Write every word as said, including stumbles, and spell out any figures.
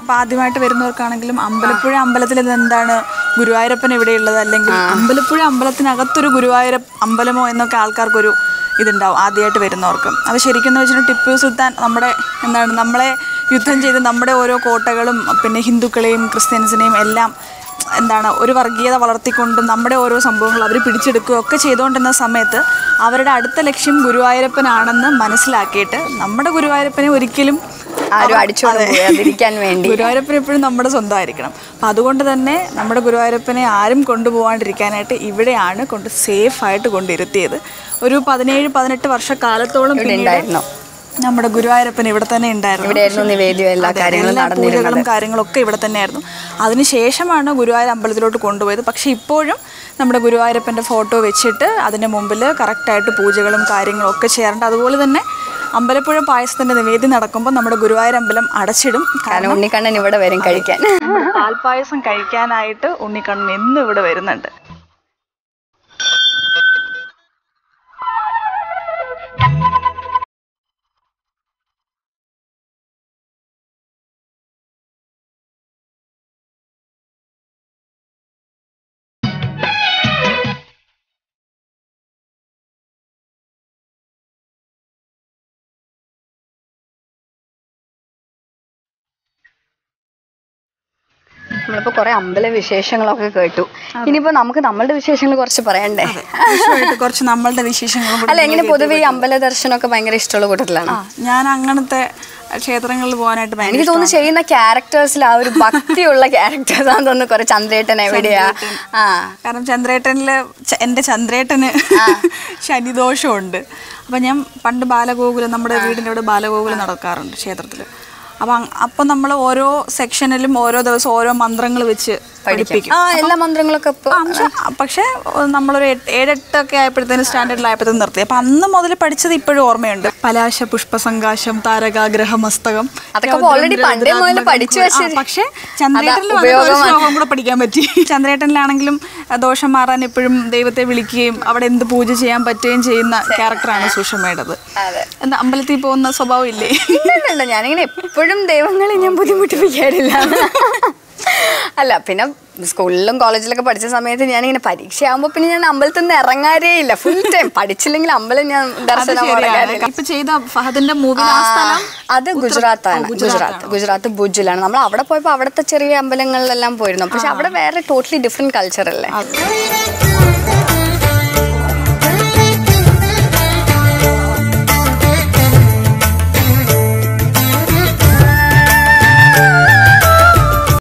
അപ്പോൾ ആദ്യമായിട്ട് വരുന്നവർക്കാണെങ്കിലും അമ്പലപ്പുഴ അമ്പലത്തിൽ എന്താണ് ഗുരുവായൂരപ്പൻ എവിടെയുള്ളത്, അല്ലെങ്കിൽ അമ്പലപ്പുഴ അമ്പലത്തിനകത്തൊരു ഗുരുവായൂര അമ്പലമോ എന്നൊക്കെ ആൾക്കാർക്കൊരു ഇതുണ്ടാവും ആദ്യമായിട്ട് വരുന്നവർക്ക്. അത് ശരിക്കും എന്ന് വെച്ചിട്ടുണ്ടെങ്കിൽ ടിപ്പു സുൽത്താൻ നമ്മുടെ എന്താണ് നമ്മളെ യുദ്ധം ചെയ്ത് നമ്മുടെ ഓരോ കോട്ടകളും പിന്നെ ഹിന്ദുക്കളെയും ക്രിസ്ത്യൻസിനെയും എല്ലാം എന്താണ് ഒരു വർഗീയത വളർത്തിക്കൊണ്ട് നമ്മുടെ ഓരോ സംഭവങ്ങൾ അവർ പിടിച്ചെടുക്കുകയും ഒക്കെ ചെയ്തുകൊണ്ടിരുന്ന സമയത്ത് അവരുടെ അടുത്ത ലക്ഷ്യം ഗുരുവായൂരപ്പനാണെന്ന് മനസ്സിലാക്കിയിട്ട് നമ്മുടെ ഗുരുവായൂരപ്പനെ ഒരിക്കലും ആരും അടിച്ചുകൊണ്ടിരിക്കാൻ വേണ്ടി ഗുരുവായൂരപ്പൻ എപ്പോഴും നമ്മുടെ സ്വന്തമായിരിക്കണം. അപ്പം അതുകൊണ്ട് തന്നെ നമ്മുടെ ഗുരുവായൂരപ്പനെ ആരും കൊണ്ടുപോകാണ്ടിരിക്കാനായിട്ട് ഇവിടെയാണ് കൊണ്ട് സേഫായിട്ട് കൊണ്ടിരുത്തിയത്. ഒരു പതിനേഴ് പതിനെട്ട് വർഷക്കാലത്തോളം ഉണ്ടായിരുന്നു നമ്മുടെ ഗുരുവായൂരപ്പൻ ഇവിടെ തന്നെ ഉണ്ടായിരുന്നു. എല്ലാ പൂജകളും കാര്യങ്ങളൊക്കെ ഇവിടെ തന്നെയായിരുന്നു. അതിനുശേഷമാണ് ഗുരുവായൂർ അമ്പലത്തിലോട്ട് കൊണ്ടുപോയത്. പക്ഷെ ഇപ്പോഴും നമ്മുടെ ഗുരുവായൂരപ്പൻ്റെ ഫോട്ടോ വെച്ചിട്ട് അതിൻ്റെ മുമ്പിൽ കറക്റ്റായിട്ട് പൂജകളും കാര്യങ്ങളും ഒക്കെ ചെയ്യാറുണ്ട്. അതുപോലെ തന്നെ അമ്പലപ്പുഴ പായസത്തിന്റെ നിവേദ്യം നടക്കുമ്പോൾ നമ്മുടെ ഗുരുവായൂർ അമ്പലം അടച്ചിടും. കാരണം ഉണ്ണിക്കണ്ണൻ ഇവിടെ വരും കഴിക്കാൻ. പാൽപ്പായസം കഴിക്കാനായിട്ട് ഉണ്ണിക്കണ്ണൻ എന്നും ഇവിടെ വരുന്നുണ്ട്. നമ്മളിപ്പോ കുറെ അമ്പല വിശേഷങ്ങളൊക്കെ കേട്ടു. ഇനിയിപ്പോ നമുക്ക് നമ്മളുടെ വിശേഷങ്ങൾ കുറച്ച് പറയണ്ടേ? കുറച്ച് നമ്മളുടെ വിശേഷങ്ങൾ. അല്ല, എങ്ങനെ പൊതുവെ ഈ അമ്പല ദർശനമൊക്കെ ഭയങ്കര ഇഷ്ടമുള്ള കൂട്ടത്തിലാണ്. ഞാൻ അങ്ങനത്തെ ക്ഷേത്രങ്ങളിൽ പോകാനായിട്ട് എനിക്ക് തോന്നുന്നു ചെയ്യുന്ന ക്യാരക്ടേഴ്സിൽ ആ ഒരു ഭക്തിയുള്ള ക്യാരക്ടേഴ്സ് ആണെന്ന് തോന്നുന്നു. കുറെ ചന്ദ്രേട്ടൻ എവിടെയാ? ആ, കാരണം ചന്ദ്രേട്ടനില് എന്റെ ചന്ദ്രേട്ടന് ശനിദോഷമുണ്ട്. അപ്പൊ ഞാൻ പണ്ട് ബാലഗോകുലം നമ്മുടെ വീടിന്റെ അവിടെ ബാലഗോകുലം നടക്കാറുണ്ട് ക്ഷേത്രത്തില്. അപ്പം അപ്പം നമ്മൾ ഓരോ സെക്ഷനിലും ഓരോ ദിവസം ഓരോ മന്ത്രങ്ങൾ വെച്ച് പഠിപ്പിക്കും. എല്ലാ മന്ത്രങ്ങളൊക്കെ പക്ഷെ നമ്മളൊരു ഏഴെട്ടൊക്കെ ആയപ്പോഴത്തേനും സ്റ്റാൻഡേർഡിലായപ്പോഴത്തേനും നിർത്തി. അപ്പം അന്ന് മുതൽ പഠിച്ചത് ഇപ്പോഴും ഓർമ്മയുണ്ട്. പലാശ പുഷ്പസങ്കാശം താരകാഗ്രഹ മസ്തകം പക്ഷെ ചന്ദ്രേട്ടനിലും കൂടെ പഠിക്കാൻ പറ്റി. ചന്ദ്രേട്ടനിലാണെങ്കിലും ദോഷം മാറാൻ എപ്പോഴും ദൈവത്തെ വിളിക്കുകയും അവിടെ എന്ത് പൂജ ചെയ്യാൻ പറ്റുകയും ചെയ്യുന്ന ക്യാരക്ടറാണ് സുഷമയുടേത്. എന്താ അമ്പലത്തിൽ പോകുന്ന സ്വഭാവം ഇല്ലേ? ഞാനിങ്ങനെ എപ്പോഴും ദൈവങ്ങളെ ഞാൻ ബുദ്ധിമുട്ടിപ്പിക്കാറില്ല. അല്ല, പിന്നെ സ്കൂളിലും കോളേജിലൊക്കെ പഠിച്ച സമയത്ത് ഞാനിങ്ങനെ പരീക്ഷയാകുമ്പോ പിന്നെ ഞാൻ അമ്പലത്തിൽ നിന്ന് ഇറങ്ങാറേ ഇല്ല. ഫുൾ ടൈം പഠിച്ചില്ലെങ്കിൽ അമ്പലം ഞാൻ ദർശനം. അത് ഗുജറാത്താണ്. ഗുജറാത്ത് ഗുജറാത്ത് ഭുജിലാണ്. നമ്മൾ അവിടെ പോയപ്പോ അവിടുത്തെ ചെറിയ അമ്പലങ്ങളിലെല്ലാം പോയിരുന്നു. പക്ഷെ അവിടെ വേറെ ടോട്ടലി ഡിഫറെന്റ് കൾച്ചർ അല്ലേ.